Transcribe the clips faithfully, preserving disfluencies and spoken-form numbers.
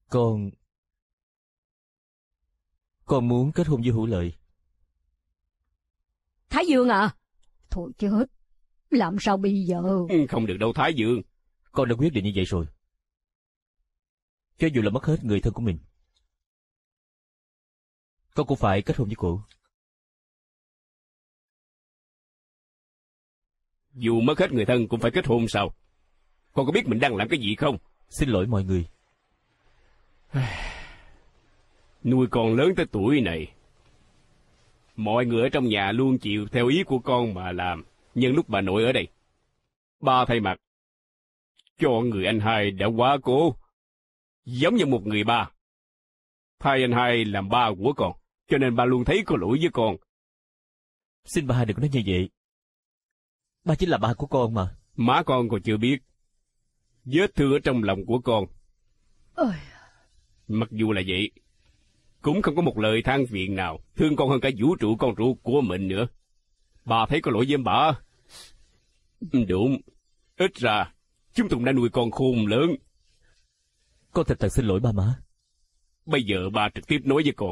Con... Con muốn kết hôn với Hữu Lợi. Thái Dương à? Thôi chết, làm sao bây giờ? Không được đâu Thái Dương. Con đã quyết định như vậy rồi. Cho dù là mất hết người thân của mình, con cũng phải kết hôn với cô. Dù mất hết người thân cũng phải kết hôn sao? Con có biết mình đang làm cái gì không? Xin lỗi mọi người. Nuôi con lớn tới tuổi này, mọi người ở trong nhà luôn chịu theo ý của con mà làm. Nhưng lúc bà nội ở đây, ba thay mặt cho người anh hai đã quá cố, giống như một người ba. Thay anh hai làm ba của con, cho nên ba luôn thấy có lỗi với con. Xin ba đừng có nói như vậy. Ba chính là ba của con mà. Má con còn chưa biết vết thương ở trong lòng của con. Ôi. Mặc dù là vậy, cũng không có một lời than phiền nào thương con hơn cả vũ trụ con ruột của mình nữa. Bà thấy có lỗi với bà. Đúng, ít ra chúng tôi đã nuôi con khôn lớn. Con thật thật xin lỗi ba má. Bây giờ bà trực tiếp nói với con.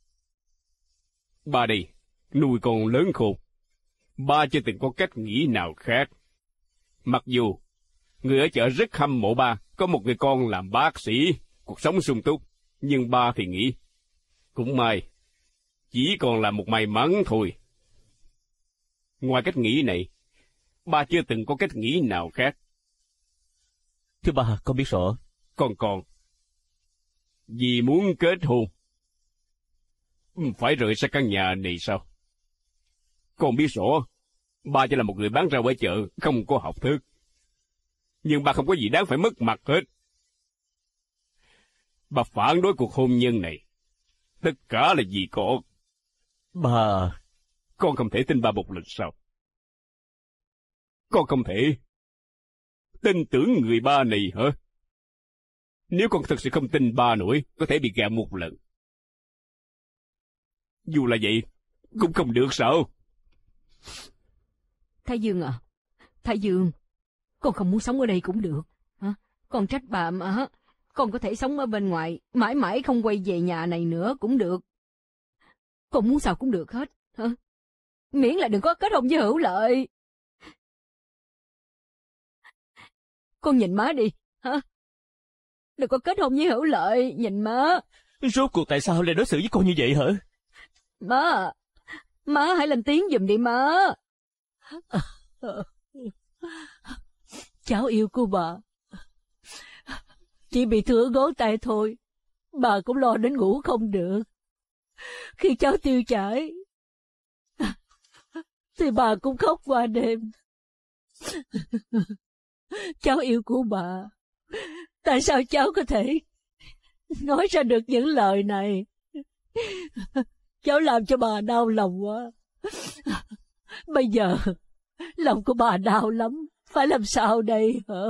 Ba đây, nuôi con lớn khôn. Ba chưa từng có cách nghĩ nào khác. Mặc dù người ở chợ rất hâm mộ ba có một người con làm bác sĩ, cuộc sống sung túc, nhưng ba thì nghĩ cũng may, chỉ còn là một may mắn thôi. Ngoài cách nghĩ này, ba chưa từng có cách nghĩ nào khác. Thưa ba, con biết rõ. Con còn vì muốn kết hôn phải rời xa căn nhà này sao? Con biết rõ ba chỉ là một người bán rau ở chợ, không có học thức. Nhưng ba không có gì đáng phải mất mặt hết. Ba phản đối cuộc hôn nhân này, tất cả là vì con. Ba... Con không thể tin ba một lần sao? Con không thể tin tưởng người ba này hả? Nếu con thật sự không tin ba nổi, có thể bị gạt một lần. Dù là vậy, cũng không được sao? Thái Dương à, Thái Dương, con không muốn sống ở đây cũng được. Hả? Con trách bà mà. Con có thể sống ở bên ngoài, mãi mãi không quay về nhà này nữa cũng được. Con muốn sao cũng được hết. Hả? Miễn là đừng có kết hôn với Hữu Lợi. Con nhìn má đi. Hả? Đừng có kết hôn với Hữu Lợi, nhìn má. Rốt cuộc tại sao lại đối xử với con như vậy hả? Má, má hãy lên tiếng giùm đi má. Cháu yêu cô bà. Chỉ bị thương ngón tay thôi, bà cũng lo đến ngủ không được. Khi cháu tiêu chảy thì bà cũng khóc qua đêm. Cháu yêu cô bà, tại sao cháu có thể nói ra được những lời này? Cháu làm cho bà đau lòng quá. Bây giờ lòng của bà đau lắm, phải làm sao đây hả?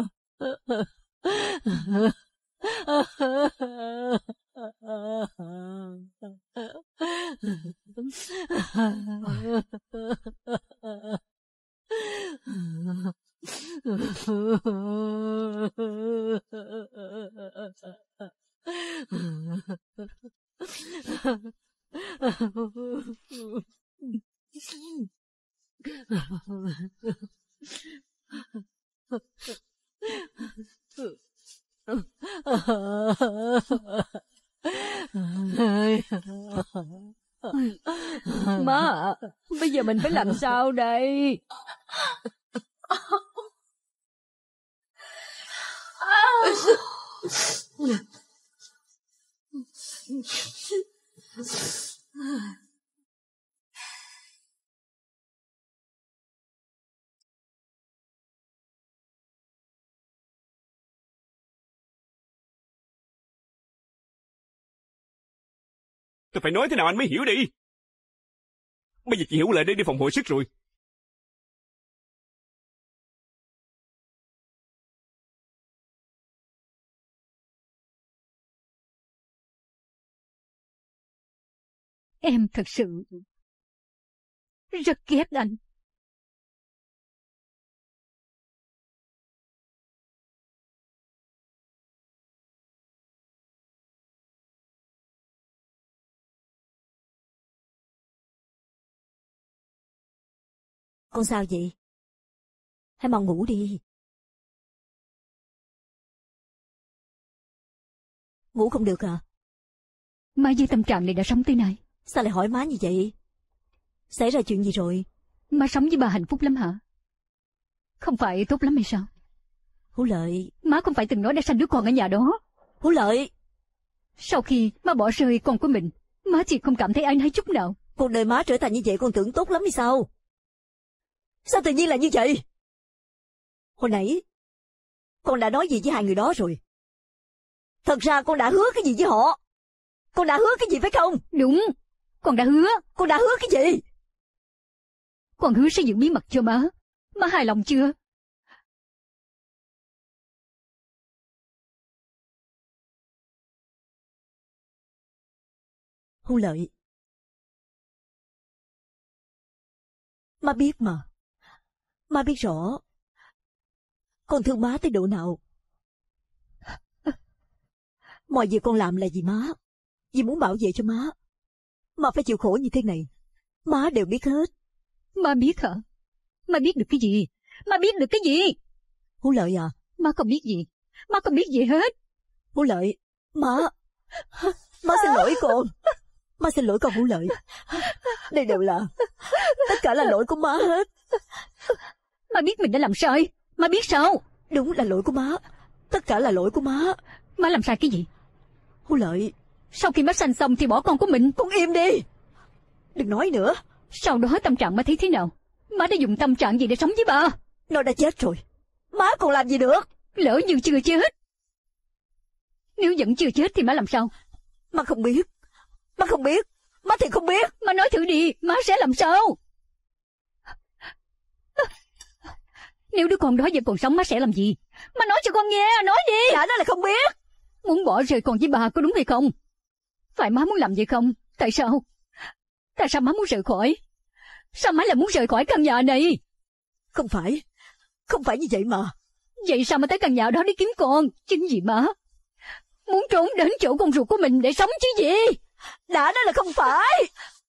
Má, bây giờ mình phải làm sao đây? Tôi phải nói thế nào anh mới hiểu đi. Bây giờ chị Hữu Lợi đi đi phòng hồi sức rồi. Em thật sự rất ghét anh. Con sao vậy? Hãy mau ngủ đi. Ngủ không được à? Má với tâm trạng này đã sống tới nay. Sao lại hỏi má như vậy? Xảy ra chuyện gì rồi? Má sống với bà hạnh phúc lắm hả? Không phải tốt lắm hay sao? Hữu Lợi. Má không phải từng nói đã sanh đứa con ở nhà đó. Hữu Lợi. Sau khi má bỏ rơi con của mình, má chỉ không cảm thấy áy náy chút nào. Cuộc đời má trở thành như vậy con tưởng tốt lắm hay sao? Sao tự nhiên là như vậy? Hồi nãy con đã nói gì với hai người đó rồi? Thật ra con đã hứa cái gì với họ? Con đã hứa cái gì phải không? Đúng, con đã hứa. Con đã hứa cái gì? Con hứa sẽ giữ bí mật cho má. Má hài lòng chưa? Hữu Lợi. Má biết mà. Má biết rõ. Con thương má tới độ nào. Mọi việc con làm là vì má. Vì muốn bảo vệ cho má. Mà phải chịu khổ như thế này. Má đều biết hết. Má biết hả? Má biết được cái gì? Má biết được cái gì? Hữu Lợi à? Má không biết gì. Má không biết gì hết. Hữu Lợi. Má. Má xin lỗi con. Má xin lỗi con Hữu Lợi. Đây đều là. Tất cả là lỗi của má hết. Má biết mình đã làm sai. Má biết sao? Đúng là lỗi của má. Tất cả là lỗi của má. Má làm sai cái gì? Hữu Lợi. Sau khi má sanh xong thì bỏ con của mình. Con im đi. Đừng nói nữa. Sau đó tâm trạng má thấy thế nào? Má đã dùng tâm trạng gì để sống với bà? Nó đã chết rồi. Má còn làm gì được? Lỡ như chưa chết. Nếu vẫn chưa chết thì má làm sao? Má không biết. Má không biết. Má thì không biết. Má nói thử đi. Má sẽ làm sao? Nếu đứa con đó vẫn còn sống má sẽ làm gì? Má nói cho con nghe. Nói đi. Dạ nó là không biết. Muốn bỏ rơi con với bà có đúng hay không? Phải má muốn làm vậy không? Tại sao? Tại sao má muốn rời khỏi? Sao má lại muốn rời khỏi căn nhà này? Không phải. Không phải như vậy mà. Vậy sao má tới căn nhà đó để kiếm con? Chính vì má muốn trốn đến chỗ con ruột của mình để sống chứ gì? Đã đó là không phải.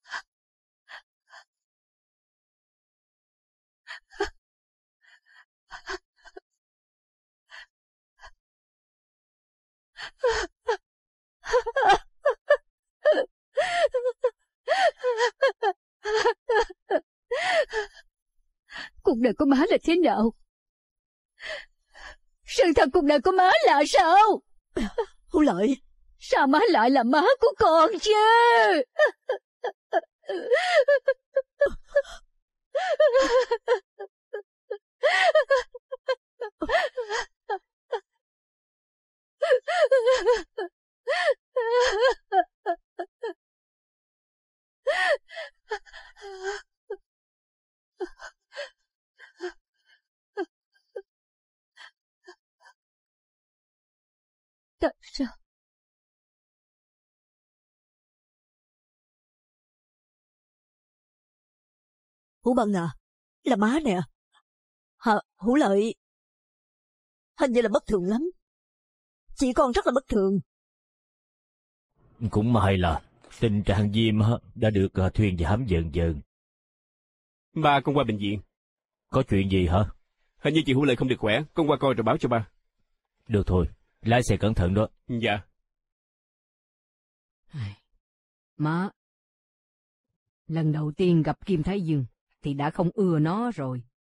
Cuộc đời của má là thế nào? Sự thật cuộc đời của má là sao? Hữu Lợi. Sao má lại là má của con chứ? Tại sao? Hữu Bân à, là má nè. Hả, Hữu Lợi. Hình như là bất thường lắm. Chị con rất là bất thường. Cũng may là tình trạng Diêm đã được thuyên giảm dần dần. Ba, con qua bệnh viện. Có chuyện gì hả? Hình như chị Hữu Lợi không được khỏe, con qua coi rồi báo cho ba. Được thôi, lái xe cẩn thận đó. Dạ. Má, lần đầu tiên gặp Kim Thái Dương thì đã không ưa nó rồi.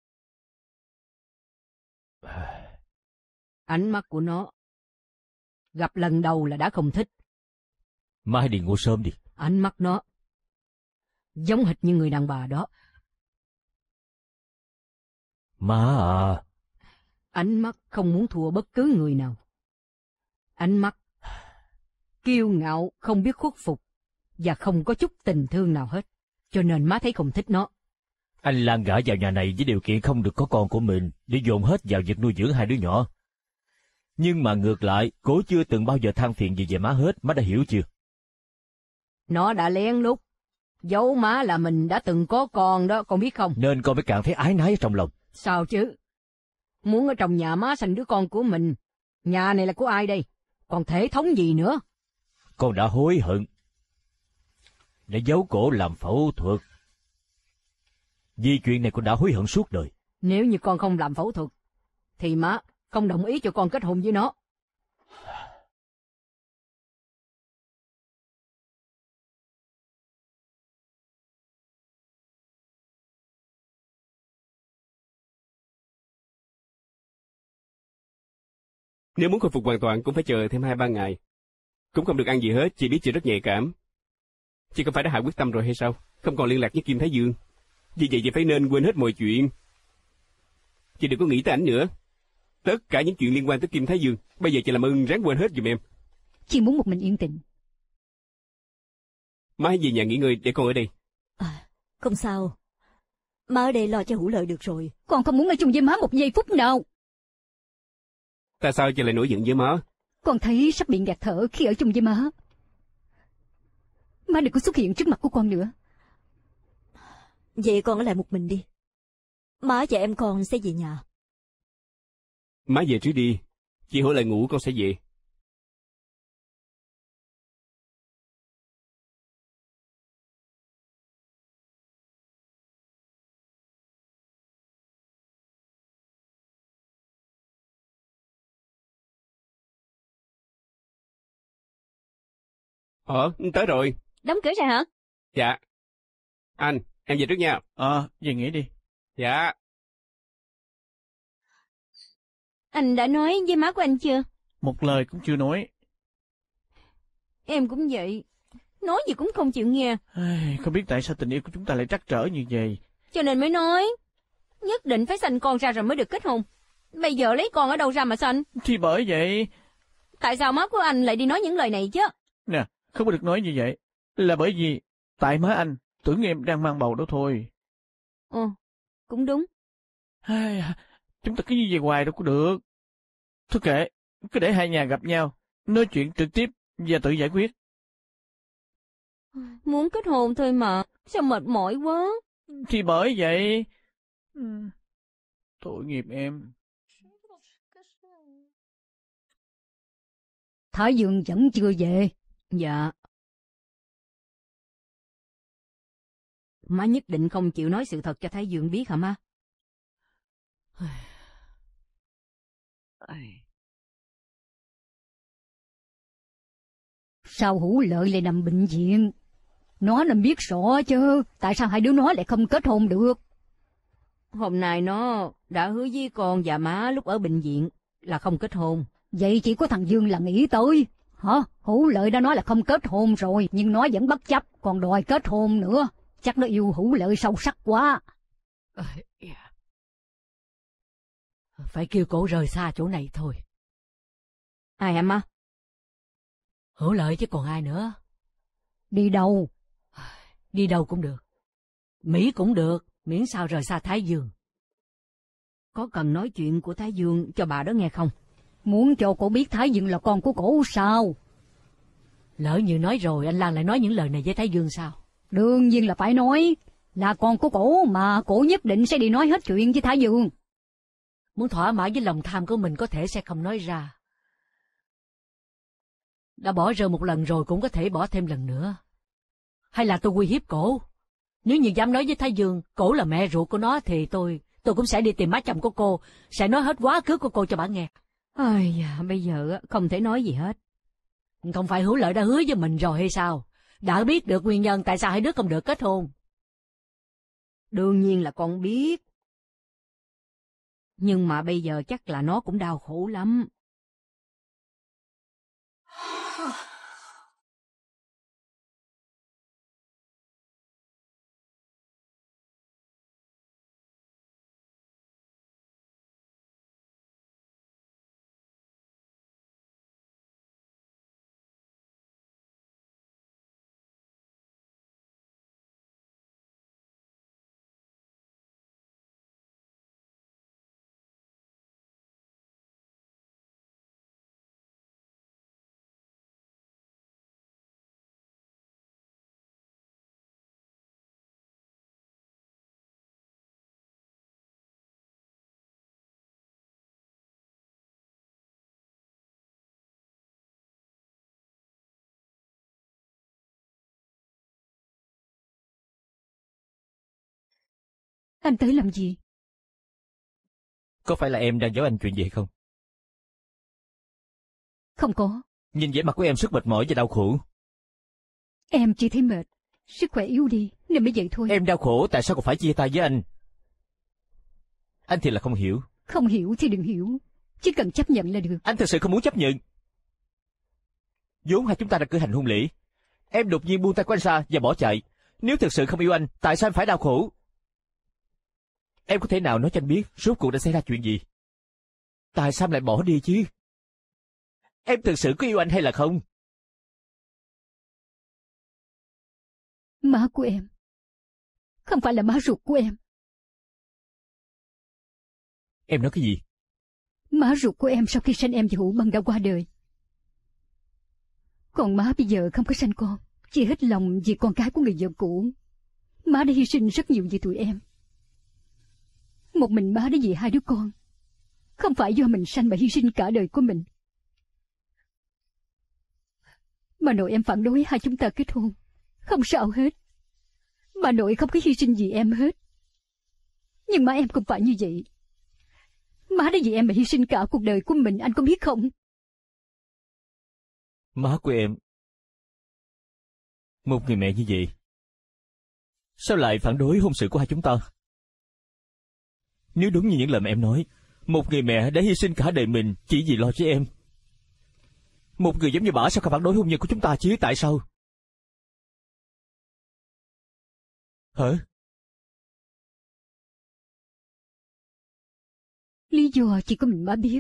Ánh mắt của nó, gặp lần đầu là đã không thích. Má hãy đi ngủ sớm đi. Ánh mắt nó, giống hệt như người đàn bà đó. Má à. Ánh mắt không muốn thua bất cứ người nào. Ánh mắt kiêu ngạo, không biết khuất phục, và không có chút tình thương nào hết. Cho nên má thấy không thích nó. Anh Lan gả vào nhà này với điều kiện không được có con của mình, để dồn hết vào việc nuôi dưỡng hai đứa nhỏ. Nhưng mà ngược lại, cô chưa từng bao giờ than phiền gì về má hết, má đã hiểu chưa? Nó đã lén lút giấu má là mình đã từng có con đó, con biết không? Nên con mới càng thấy ái náy trong lòng. Sao chứ? Muốn ở trong nhà má sanh đứa con của mình. Nhà này là của ai đây? Còn thể thống gì nữa? Con đã hối hận. Để giấu cổ làm phẫu thuật. Vì chuyện này con đã hối hận suốt đời. Nếu như con không làm phẫu thuật, thì má không đồng ý cho con kết hôn với nó. Nếu muốn khôi phục hoàn toàn cũng phải chờ thêm hai ba ngày. Cũng không được ăn gì hết, chị biết chị rất nhạy cảm. Chị không phải đã hạ quyết tâm rồi hay sao? Không còn liên lạc với Kim Thái Dương. Vì vậy chị phải nên quên hết mọi chuyện. Chị đừng có nghĩ tới ảnh nữa. Tất cả những chuyện liên quan tới Kim Thái Dương, bây giờ chị làm ơn ráng quên hết giùm em. Chị muốn một mình yên tĩnh. Má hãy về nhà nghỉ ngơi để con ở đây. À, không sao. Má ở đây lo cho Hữu Lợi được rồi. Con không muốn ở chung với má một giây phút nào. Tại sao chị lại nổi giận với má? Con thấy sắp bị ngạt thở khi ở chung với má. Má đừng có xuất hiện trước mặt của con nữa. Vậy con ở lại một mình đi. Má và em con sẽ về nhà. Má về trước đi. Chị Hữu Lợi ngủ con sẽ về. Ờ, tới rồi. Đóng cửa ra hả? Dạ. Anh, em về trước nha. Ờ, về nghỉ đi. Dạ. Anh đã nói với má của anh chưa? Một lời cũng chưa nói. Em cũng vậy. Nói gì cũng không chịu nghe. Ai, không biết tại sao tình yêu của chúng ta lại trắc trở như vậy. Cho nên mới nói, nhất định phải sanh con ra rồi mới được kết hôn. Bây giờ lấy con ở đâu ra mà sanh? Thì bởi vậy... Tại sao má của anh lại đi nói những lời này chứ? Nè, không có được nói như vậy. Là bởi vì, tại má anh, tưởng em đang mang bầu đó thôi. Ồ, cũng đúng. Ai, chúng ta cứ như vậy hoài đâu có được. Thôi kệ, cứ để hai nhà gặp nhau, nói chuyện trực tiếp và tự giải quyết. Muốn kết hôn thôi mà, sao mệt mỏi quá. Thì bởi vậy... Ừ, tội nghiệp em. Thái Dương vẫn chưa về. Dạ. Má nhất định không chịu nói sự thật cho Thái Dương biết hả má? Sao Hữu Lợi lại nằm bệnh viện? Nó nên biết rõ chứ, tại sao hai đứa nó lại không kết hôn được? Hôm nay nó đã hứa với con và má lúc ở bệnh viện là không kết hôn. Vậy chỉ có thằng Dương là nghĩ tới. Hả? Hữu Lợi đã nói là không kết hôn rồi, nhưng nó vẫn bất chấp, còn đòi kết hôn nữa. Chắc nó yêu Hữu Lợi sâu sắc quá. Phải kêu cổ rời xa chỗ này thôi. Ai em á? Hữu Lợi chứ còn ai nữa. Đi đâu? Đi đâu cũng được. Mỹ cũng được, miễn sao rời xa Thái Dương. Có cần nói chuyện của Thái Dương cho bà đó nghe không? Muốn cho cổ biết Thái Dương là con của cổ sao? Lỡ như nói rồi, anh Lan lại nói những lời này với Thái Dương sao? Đương nhiên là phải nói. Là con của cổ mà, cổ nhất định sẽ đi nói hết chuyện với Thái Dương. Muốn thỏa mãn với lòng tham của mình có thể sẽ không nói ra. Đã bỏ rơi một lần rồi cũng có thể bỏ thêm lần nữa. Hay là tôi uy hiếp cổ? Nếu như dám nói với Thái Dương, cổ là mẹ ruột của nó thì tôi, tôi cũng sẽ đi tìm má chồng của cô, sẽ nói hết quá khứ của cô cho bà nghe. Ôi da, bây giờ không thể nói gì hết. Không phải Hữu Lợi đã hứa với mình rồi hay sao? Đã biết được nguyên nhân tại sao hai đứa không được kết hôn. Đương nhiên là con biết. Nhưng mà bây giờ chắc là nó cũng đau khổ lắm. Anh tới làm gì? Có phải là em đang giấu anh chuyện gì hay không? Không có. Nhìn vẻ mặt của em rất mệt mỏi và đau khổ. Em chỉ thấy mệt, sức khỏe yếu đi nên mới vậy thôi. Em đau khổ tại sao còn phải chia tay với anh? Anh thì là không hiểu. Không hiểu thì đừng hiểu, chỉ cần chấp nhận là được. Anh thực sự không muốn chấp nhận. Vốn hai chúng ta đã cử hành hôn lễ. Em đột nhiên buông tay của anh ra và bỏ chạy. Nếu thực sự không yêu anh, tại sao em phải đau khổ? Em có thể nào nói cho anh biết rốt cuộc đã xảy ra chuyện gì? Tại sao em lại bỏ đi chứ? Em thực sự có yêu anh hay là không? Má của em không phải là má ruột của em. Em nói cái gì? Má ruột của em sau khi sanh em và Hữu Bân đã qua đời. Còn má bây giờ không có sanh con, chỉ hết lòng vì con cái của người vợ cũ. Má đã hy sinh rất nhiều vì tụi em. Một mình má đã vì hai đứa con. Không phải do mình sanh mà hy sinh cả đời của mình. Bà nội em phản đối hai chúng ta kết hôn. Không sao hết. Bà nội không có hy sinh gì em hết. Nhưng má em cũng phải như vậy. Má đã vì em mà hy sinh cả cuộc đời của mình, anh có biết không? Má của em, một người mẹ như vậy, sao lại phản đối hôn sự của hai chúng ta? Nếu đúng như những lời mà em nói, một người mẹ đã hy sinh cả đời mình chỉ vì lo cho em. Một người giống như bà sao không phản đối hôn nhân của chúng ta chứ? Tại sao? Hả? Lý do chỉ có mình má biết.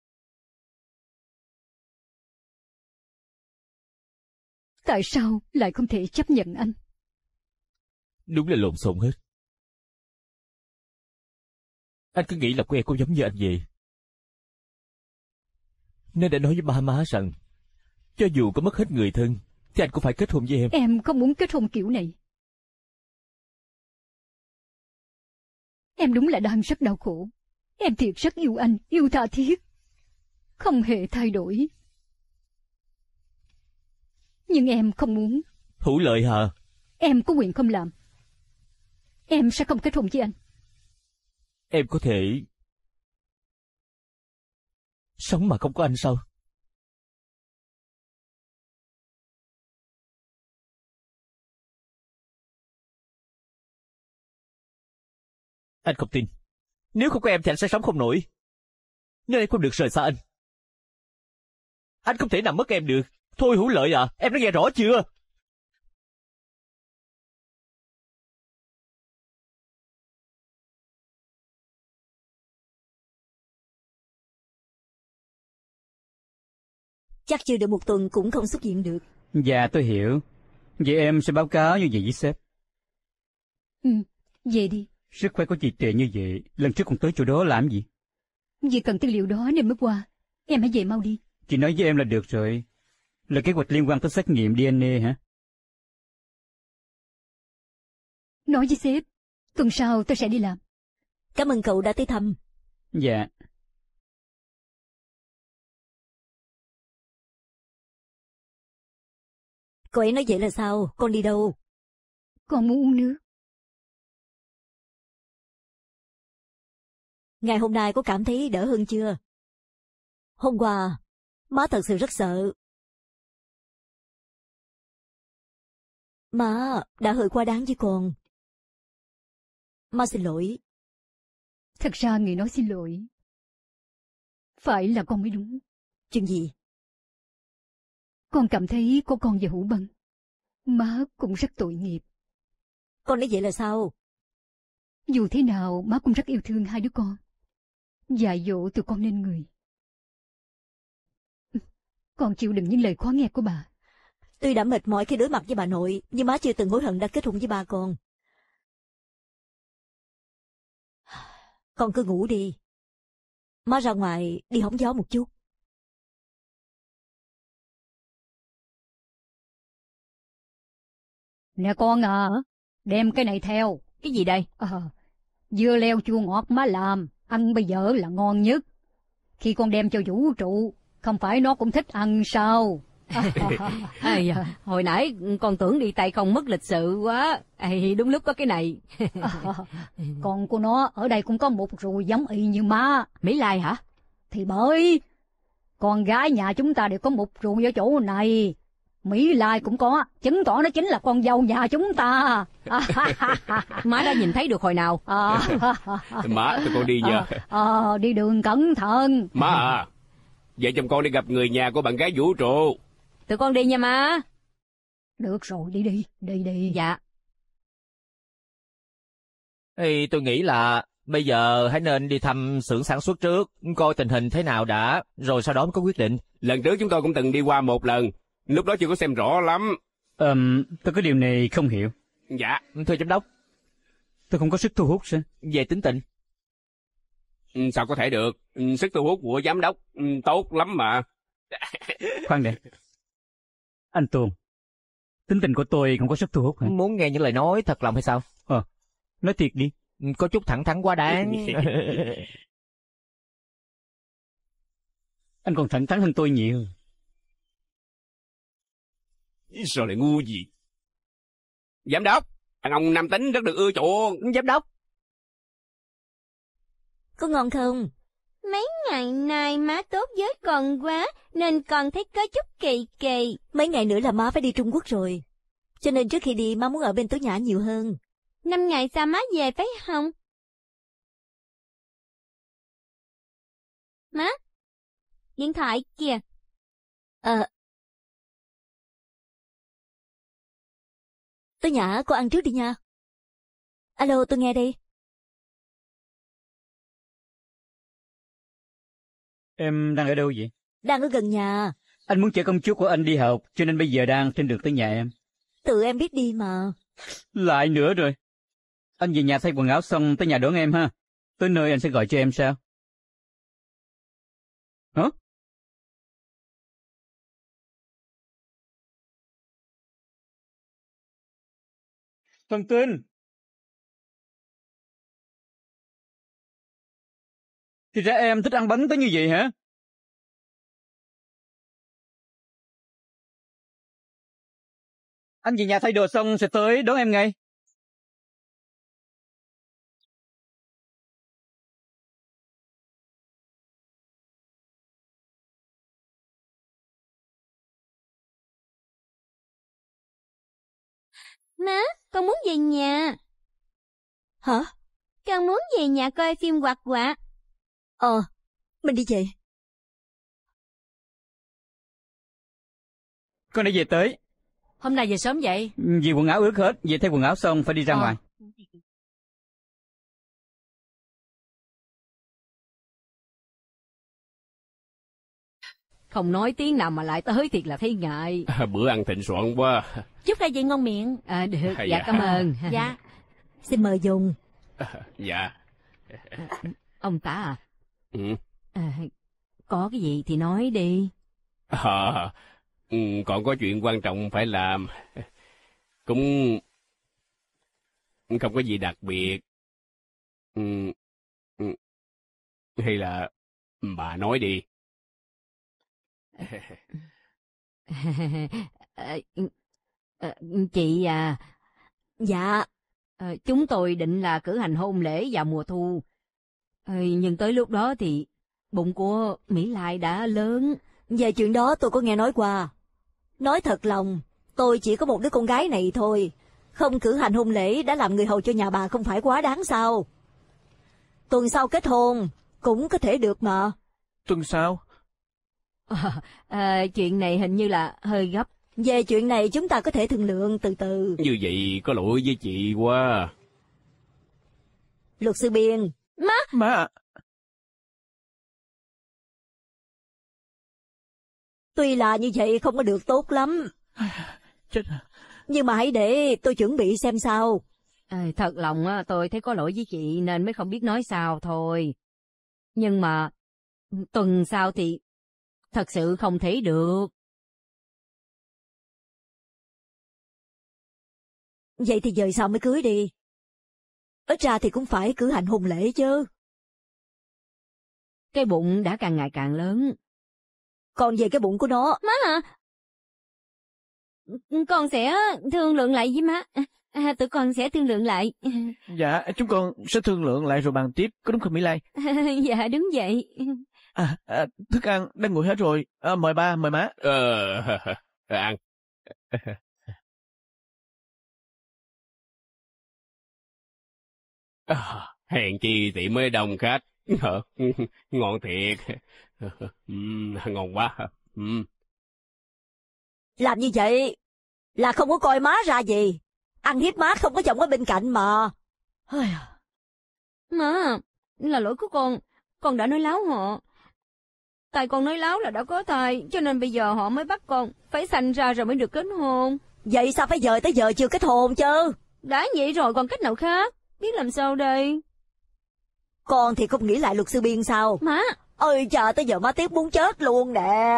Tại sao lại không thể chấp nhận anh? Đúng là lộn xộn hết. Anh cứ nghĩ là của em cũng giống như anh vậy, nên đã nói với ba má rằng cho dù có mất hết người thân thì anh cũng phải kết hôn với em. Em không muốn kết hôn kiểu này. Em đúng là đang rất đau khổ. Em thiệt rất yêu anh, yêu tha thiết, không hề thay đổi. Nhưng em không muốn. Hữu Lợi hả? Em có quyền không làm. Em sẽ không kết hôn với anh. Em có thể sống mà không có anh sao? Anh không tin. Nếu không có em thì anh sẽ sống không nổi. Nên em không được rời xa anh. Anh không thể nào mất em được. Thôi Hữu Lợi à, em đã nghe rõ chưa? Chắc chưa được một tuần cũng không xuất hiện được. Dạ tôi hiểu. Vậy em sẽ báo cáo như vậy với sếp. Ừ, về đi. Sức khỏe của chị tệ như vậy, lần trước còn tới chỗ đó làm gì? Vì cần tư liệu đó nên mới qua. Em hãy về mau đi. Chị nói với em là được rồi. Là kế hoạch liên quan tới xét nghiệm đê en a hả? Nói với sếp, tuần sau tôi sẽ đi làm. Cảm ơn cậu đã tới thăm. Dạ. Cô ấy nói vậy là sao? Con đi đâu? Con muốn uống nước. Ngày hôm nay có cảm thấy đỡ hơn chưa? Hôm qua, má thật sự rất sợ. Má đã hơi quá đáng với con. Má xin lỗi. Thật ra người nói xin lỗi phải là con mới đúng. Chuyện gì? Con cảm thấy có con và Hữu Bân, má cũng rất tội nghiệp. Con nói vậy là sao? Dù thế nào, má cũng rất yêu thương hai đứa con, dạy dỗ tụi con nên người. Con chịu đựng những lời khó nghe của bà. Tôi đã mệt mỏi khi đối mặt với bà nội, nhưng má chưa từng hối hận đã kết hôn với ba con. Con cứ ngủ đi. Má ra ngoài đi hóng gió một chút. Nè con à, đem cái này theo. Cái gì đây? À, dưa leo chua ngọt má làm, ăn bây giờ là ngon nhất. Khi con đem cho vũ trụ, không phải nó cũng thích ăn sao? Ây da, hồi nãy con tưởng đi tay không mất lịch sự quá. Ây, đúng lúc có cái này. Con của nó ở đây cũng có một ruồi giống y như má. Mỹ Lai hả? Thì bởi con gái nhà chúng ta đều có một ruồi ở chỗ này. Mỹ Lai cũng có, chứng tỏ nó chính là con dâu nhà chúng ta. Má đã nhìn thấy được hồi nào? À, Má, tụi con đi giờ. à, à, đi đường cẩn thận. Má à, vợ chồng con đi gặp người nhà của bạn gái vũ trụ. Tụi con đi nha má. Được rồi, đi đi, đi đi. Dạ. Ê, tôi nghĩ là bây giờ hãy nên đi thăm xưởng sản xuất trước, coi tình hình thế nào đã, rồi sau đó mới có quyết định. Lần trước chúng tôi cũng từng đi qua một lần, lúc đó chưa có xem rõ lắm. Ờm, tôi có điều này không hiểu. Dạ. Thưa giám đốc, Tôi không có sức thu hút sao? về tính tình. Ừ, sao có thể được, ừ, sức thu hút của giám đốc ừ, tốt lắm mà. Khoan đã. Anh Tuôn, tính tình của tôi không có sức thu hút hả? Muốn nghe những lời nói thật lòng hay sao? Ờ, nói thiệt đi. Có chút thẳng thắn quá đáng. Anh còn thẳng thắn hơn tôi nhiều. Sao lại ngu gì? Giám đốc, thằng ông nam tính rất được ưa chuộng. Giám đốc, Có ngon không? Mấy ngày nay má tốt với con quá, nên con thấy có chút kỳ kỳ. Mấy ngày nữa là má phải đi Trung Quốc rồi. Cho nên trước khi đi má muốn ở bên Tố Nhã nhiều hơn. Năm ngày sau má về phải không? Má, điện thoại kìa. Ờ. Tố Nhã, cô ăn trước đi nha. Alo, tôi nghe đây. Em đang ở đâu vậy? Đang ở gần nhà. Anh muốn chở công chúa của anh đi học, cho nên bây giờ đang trên đường tới nhà em. Tự em biết đi mà. Lại nữa rồi. Anh về nhà thay quần áo xong tới nhà đón em ha. Tới nơi anh sẽ gọi cho em sao? Hả? Thần Tinh! Thì ra em thích ăn bánh tới như vậy hả? Anh về nhà thay đồ xong sẽ tới đón em ngay. Má, con muốn về nhà. Hả? Con muốn về nhà coi phim hoạt họa. Ờ, mình đi về. Con đã về tới. Hôm nay về sớm vậy? Vì quần áo ướt hết, về thay quần áo xong phải đi ra Ờ. ngoài. Không nói tiếng nào mà lại tới thiệt là thấy ngại. Bữa ăn thịnh soạn quá. Chúc ra vậy ngon miệng. À, được, Dạ. dạ cảm ơn. Dạ. Xin mời dùng. Dạ. Ông Tả à, Ừ. à, có cái gì thì nói đi. À, ừ, còn có chuyện quan trọng phải làm. Cũng không có gì đặc biệt. Ừ. Ừ. Hay là bà nói đi. À, à, chị à, Dạ. à, chúng tôi định là cử hành hôn lễ vào mùa thu. À, nhưng tới lúc đó thì bụng của Mỹ Lai đã lớn. Về chuyện đó tôi có nghe nói qua. Nói thật lòng, tôi chỉ có một đứa con gái này thôi. Không cử hành hôn lễ đã làm người hầu cho nhà bà không phải quá đáng sao? Tuần sau kết hôn, cũng có thể được mà. Tuần sau? À, à, chuyện này hình như là hơi gấp. Về chuyện này chúng ta có thể thương lượng từ từ. Như vậy có lỗi với chị quá. Luật sư Biên. Má! Má! Tuy là như vậy không có được tốt lắm. Chết à. Nhưng mà hãy để tôi chuẩn bị xem sao. À, thật lòng á, tôi thấy có lỗi với chị nên mới không biết nói sao thôi. Nhưng mà tuần sau thì thật sự không thể được. Vậy thì giờ sao mới cưới đi? Ít ra thì cũng phải cử hành hôn lễ chứ. Cái bụng đã càng ngày càng lớn. Còn về cái bụng của nó, Má à, Con sẽ thương lượng lại với má. À, tụi con sẽ thương lượng lại. Dạ, chúng con sẽ thương lượng lại rồi bàn tiếp, có đúng không Mỹ Lai? Dạ, đúng vậy. À, à, thức ăn đang nguội hết rồi, à, mời ba, mời má. Ờ, ăn. À, hèn chi tiệm mới đông khách. Ngon thiệt. uhm, ngon quá. uhm. Làm như vậy là không có coi má ra gì. Ăn hiếp má không có chồng ở bên cạnh mà. Má, là lỗi của con. Con đã nói láo họ. Tại con nói láo là đã có thai, cho nên bây giờ họ mới bắt con phải sanh ra rồi mới được kết hôn. Vậy sao phải dời tới giờ chưa kết hôn chứ? Đã vậy rồi còn cách nào khác? Biết làm sao đây? Con thì không nghĩ lại luật sư Biên sao? Má! Ôi trời, tới giờ má tiếc muốn chết luôn nè.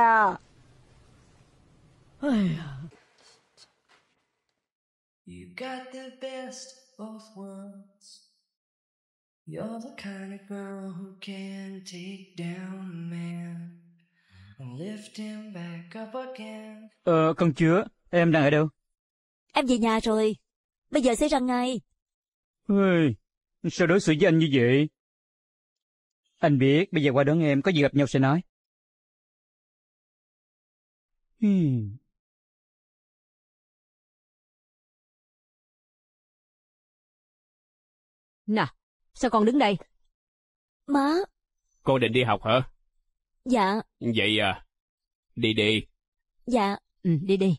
You got the best both worlds. You're the kind of girl who can take down a man and lift him back up again. Ờ, con chưa, em đang ở đâu? Em về nhà rồi. Bây giờ sẽ ra ngay. Ôi, sao đối xử với anh như vậy? Anh biết, bây giờ qua đón em, có gì gặp nhau sẽ nói. Hmm. Nè, sao con đứng đây? Má. Con định đi học hả? Dạ. Vậy à, đi đi. Dạ. Ừ, đi đi.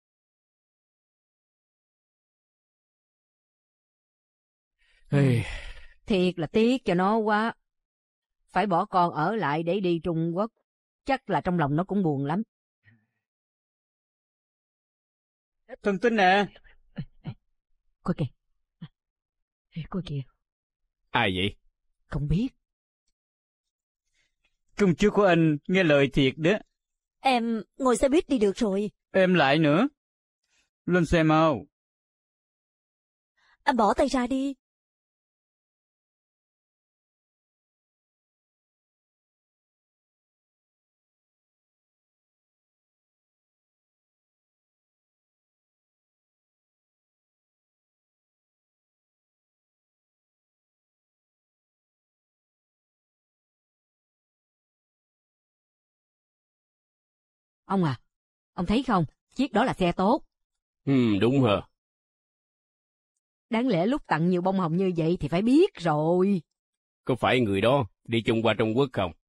Hey. Thiệt là tiếc cho nó quá. Phải bỏ con ở lại để đi Trung Quốc. Chắc là trong lòng nó cũng buồn lắm. Thần Tinh nè. Coi kìa. Coi kìa. Ai vậy? Không biết. Công chúa của anh nghe lời thiệt đó. Em ngồi xe buýt đi được rồi. Em lại nữa. Lên xe mau. Anh bỏ tay ra đi. Ông à, ông thấy không? Chiếc đó là xe tốt. Ừ, đúng hả? Đáng lẽ lúc tặng nhiều bông hồng như vậy thì phải biết rồi. Có phải người đó đi chung qua Trung Quốc không?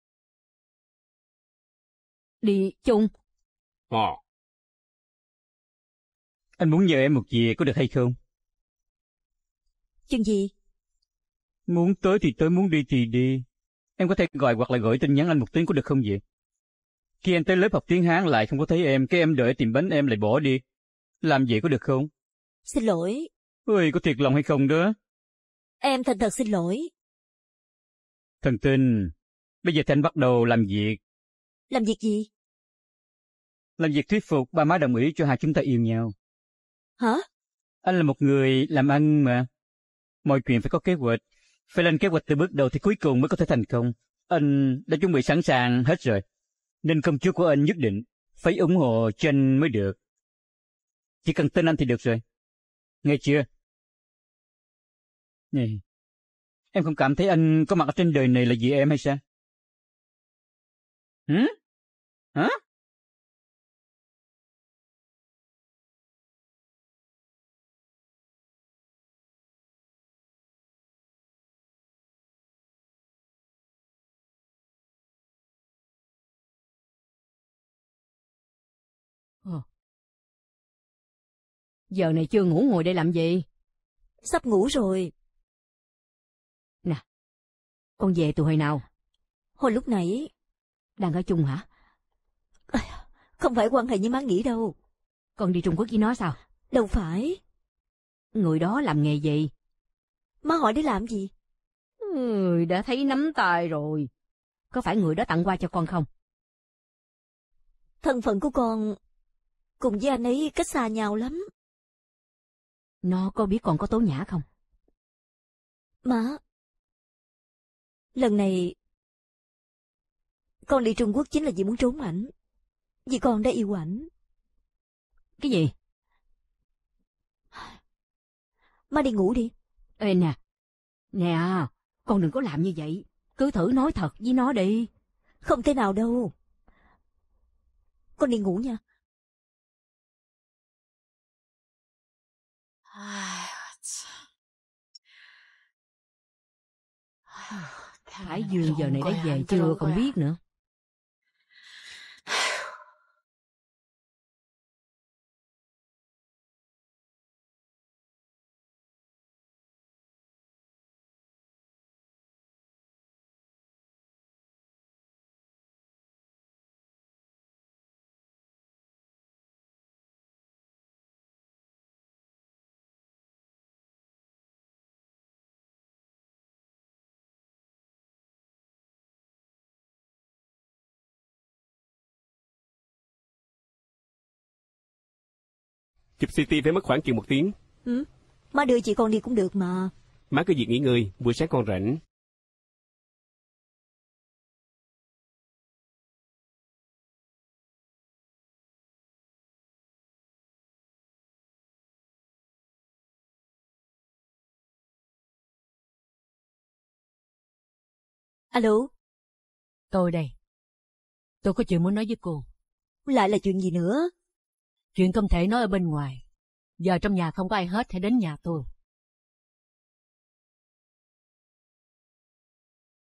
Đi chung? Ờ. Anh muốn nhờ em một việc có được hay không? Chuyện gì? Muốn tới thì tới, muốn đi thì đi. Em có thể gọi hoặc là gửi tin nhắn anh một tiếng có được không vậy? Khi em tới lớp học tiếng Hán lại không có thấy em, cái em đợi tìm bánh em lại bỏ đi. Làm vậy có được không? Xin lỗi. Ôi, có thiệt lòng hay không đó? Em thành thật xin lỗi. Thần Tinh, bây giờ thì anh bắt đầu làm việc. Làm việc gì? Làm việc thuyết phục ba má đồng ý cho hai chúng ta yêu nhau. Hả? Anh là một người làm ăn mà. Mọi chuyện phải có kế hoạch. Phải lên kế hoạch từ bước đầu thì cuối cùng mới có thể thành công. Anh đã chuẩn bị sẵn sàng hết rồi. Nên công chúa của anh nhất định phải ủng hộ cho anh mới được. Chỉ cần tin anh thì được rồi. Nghe chưa? Nè, em không cảm thấy anh có mặt ở trên đời này là vì em hay sao? Hử? Hả? Ờ. Giờ này chưa ngủ ngồi đây làm gì? Sắp ngủ rồi. Nè, con về từ hồi nào? Hồi lúc nãy. Đang ở chung hả? Không phải quan hệ như má nghĩ đâu. Con đi Trung Quốc với nó sao? Đâu phải. Người đó làm nghề gì? Má hỏi để làm gì? Ừ, đã thấy nắm tay rồi. Có phải người đó tặng quà cho con không? Thân phận của con cùng với anh ấy cách xa nhau lắm. Nó có biết con có tố nhã không? Má, lần này con đi Trung Quốc chính là vì muốn trốn ảnh. Vì con đã yêu ảnh. Cái gì? Má đi ngủ đi. Ê nè, nè, con đừng có làm như vậy. Cứ thử nói thật với nó đi. Không thể nào đâu. Con đi ngủ nha. Hải Dương giờ này đã về chưa không biết nữa. Chụp xê tê phải mất khoảng chừng một tiếng. Ừ, má đưa chị con đi cũng được mà. Má cứ việc nghỉ ngơi, buổi sáng con rảnh. Alo. Tôi đây. Tôi có chuyện muốn nói với cô. Lại là chuyện gì nữa? Chuyện không thể nói ở bên ngoài. Giờ trong nhà không có ai hết, hãy đến nhà tôi.